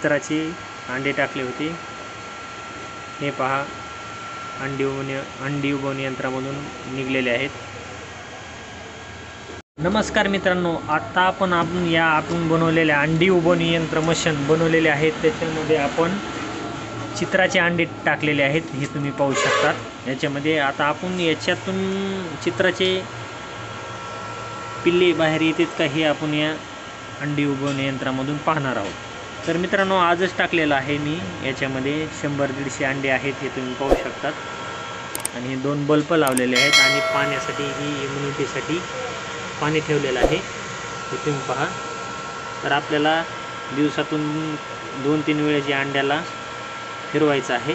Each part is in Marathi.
चित्राचे अंडे टाकले होते। हे पहा, अंडी उबवणी यंत्रामधून निघलेले आहेत। नमस्कार मित्रांनो, आता आपण बनवलेल्या अंडी उबवणी यंत्र मशीन बनवलेले आहेत। त्याच्यामध्ये आपण चित्राचे अंडे टाकलेले आहेत, हे तुम्ही पाहू शकतात। याच्यामध्ये आता आपण याच्यातून चित्राचे पिल्ले बाहेर येतात का हे आपण या अंडी उबवणी यंत्रामधून पाहणार आहोत। तर मित्रांनो, आजच टाकलेलं आहे मी। याच्यामध्ये 100-150 अंडे आहेत, हे तुम्ही पाहू शकतात। आणि 2 बल्ब लावलेले आहेत आणि पाण्यासाठी ही इम्युनिटीसाठी पाणी ठेवलेलं आहे, हे तुम्ही पहा। तर आपल्याला दिवसातून 2-3 वेळेस या अंड्याला फिरवायचं आहे,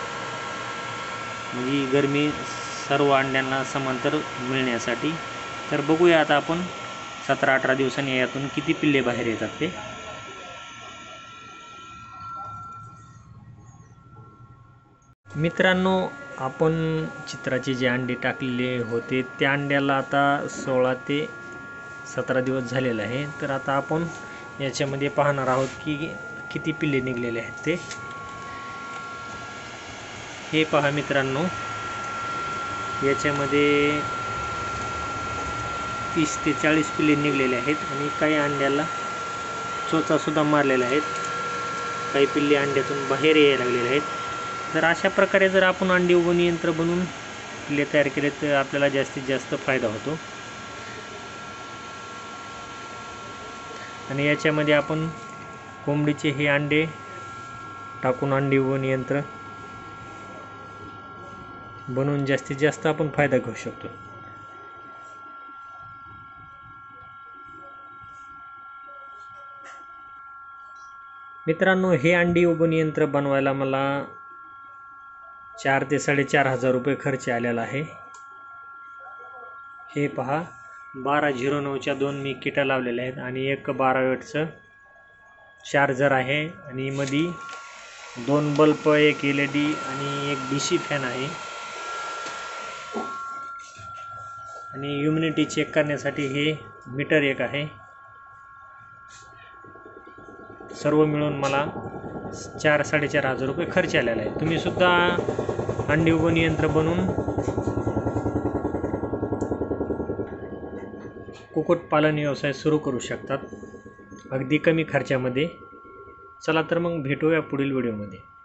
म्हणजे गरमी सर्व अंड्यांना समांतर मिळण्यासाठी। तर बघूया आता आपण 17-18 दिवसांनी यातून किती पिल्ले बाहेर येतात ते। मित्रांनो, आपण चित्राचे जे अंडे टाकलेले होते त्या अंड्याला आता 16 ते 17 दिवस झालेले आहे। तर आता आपण याच्यामध्ये पाहणार आहोत की किती पिल्ले निघलेले आहेत ते। हे पहा मित्रांनो, याच्यामध्ये 30 ते 40 पिल्ले निघलेले आहेत आणि काही अंड्याला चोचा सुद्धा मारलेला आहेत। काही पिल्ले अंड्यातून बाहेर यायला लागलेले आहेत। तर अशा प्रकारे जर आपण अंडी उबवणी यंत्र बनवून पिल्ले तयार केले तर आपल्याला जास्तीत जास्त फायदा होतो। आणि याच्यामध्ये आपण कोंबडीचे हे अंडे टाकून अंडी उबवणी यंत्र बनवून जास्तीत जास्त आपण फायदा घेऊ शकतो। मित्रांनो, हे अंडी उबवणी यंत्र बनवायला मला 4 ते 4,500 रुपये खर्च आलेला आहे। हे पहा, 1209च्या 2 मी किटा लावलेल्या आहेत आणि एक 12 वॉटचं चार्जर आहे आणि मध्ये 2 बल्ब, एक LED आणि एक DC फॅन आहे। आणि ह्युमिडिटी चेक करण्यासाठी हे मीटर एक आहे। सर्व मिळून मला 4-4,500 रुपये खर्च आलेला आहे। तुम्ही सुद्धा अंडी उबवणी यंत्र बनवून कुक्कुटपालन व्यवसाय सुरू करू शकतात, अगदी कमी खर्चामध्ये। चला तर मग भेटूया पुढील व्हिडिओमध्ये।